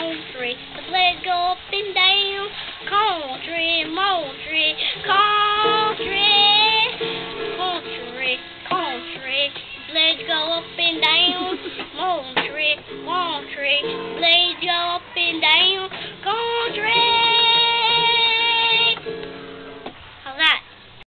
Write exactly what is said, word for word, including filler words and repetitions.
country. The flag go up and down. Country, country, country.